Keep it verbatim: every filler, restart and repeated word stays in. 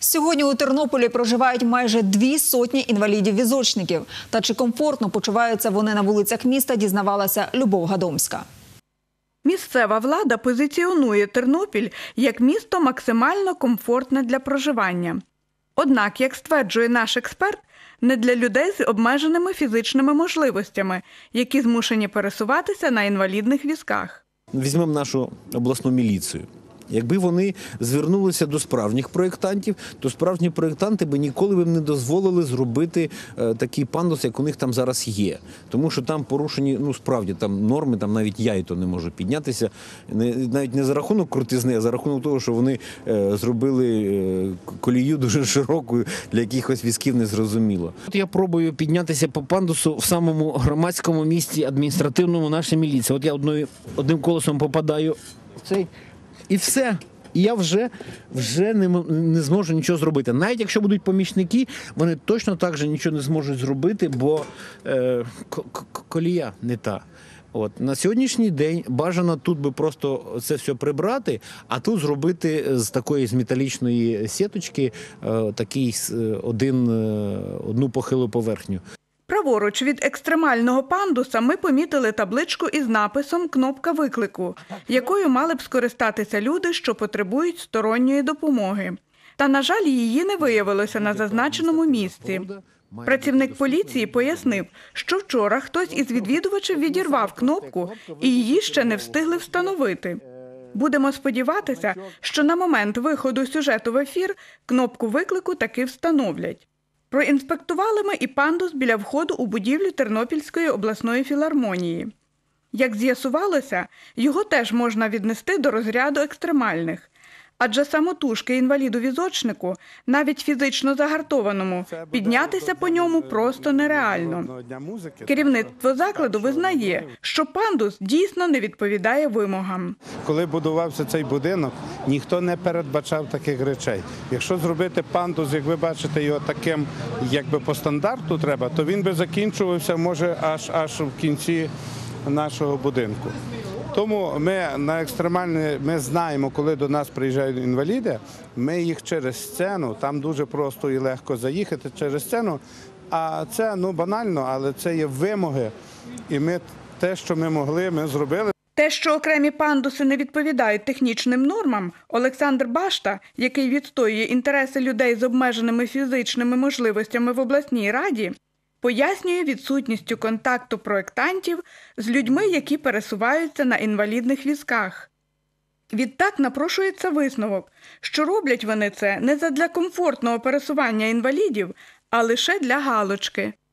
Сьогодні у Тернополі проживають майже дві сотні інвалідів-візочників. Та чи комфортно почуваються вони на вулицях міста, дізнавалася Любов Гадомська. Місцева влада позиціонує Тернопіль як місто максимально комфортне для проживання. Однак, як стверджує наш експерт, не для людей з обмеженими фізичними можливостями, які змушені пересуватися на інвалідних візках. Візьмемо нашу обласну міліцію. Якби вони звернулися до справжніх проєктантів, то справжні проєктанти би ніколи б не дозволили зробити е, такий пандус, як у них там зараз є. Тому що там порушені, ну справді, там норми, там навіть я і то не можу піднятися. Не, навіть не за рахунок крутизни, а за рахунок того, що вони е, зробили е, колію дуже широкою, для якихось візків незрозуміло. От я пробую піднятися по пандусу в самому громадському місці адміністративному нашій міліції. От я одною, одним колесом попадаю в цей... І все. І я вже, вже не, не зможу нічого зробити. Навіть якщо будуть помічники, вони точно так же нічого не зможуть зробити, бо е, колія не та. От. На сьогоднішній день бажано тут би просто це все прибрати, а тут зробити з такої з металічної сіточки е, такий один, одну похилу поверхню. Праворуч від екстремального пандуса ми помітили табличку із написом «Кнопка виклику», якою мали б скористатися люди, що потребують сторонньої допомоги. Та, на жаль, її не виявилося на зазначеному місці. Працівник поліції пояснив, що вчора хтось із відвідувачів відірвав кнопку і її ще не встигли встановити. Будемо сподіватися, що на момент виходу сюжету в ефір кнопку виклику таки встановлять. Проінспектували ми і пандус біля входу у будівлю Тернопільської обласної філармонії. Як з'ясувалося, його теж можна віднести до розряду екстремальних. Адже самотужки інваліду-візочнику, навіть фізично загартованому, піднятися по ньому просто нереально. Керівництво закладу визнає, що пандус дійсно не відповідає вимогам. Коли будувався цей будинок, ніхто не передбачав таких речей. Якщо зробити пандус, як ви бачите, його таким, якби по стандарту треба, то він би закінчувався, може, аж, аж в кінці нашого будинку. Тому ми на екстремальні, ми знаємо, коли до нас приїжджають інваліди, ми їх через сцену, там дуже просто і легко заїхати через сцену, а це, ну, банально, але це є вимоги, і ми те, що ми могли, ми зробили. Те, що окремі пандуси не відповідають технічним нормам, Олександр Башта, який відстоює інтереси людей з обмеженими фізичними можливостями в обласній раді, пояснює відсутністю контакту проєктантів з людьми, які пересуваються на інвалідних візках. Відтак напрошується висновок, що роблять вони це не задля комфортного пересування інвалідів, а лише для галочки.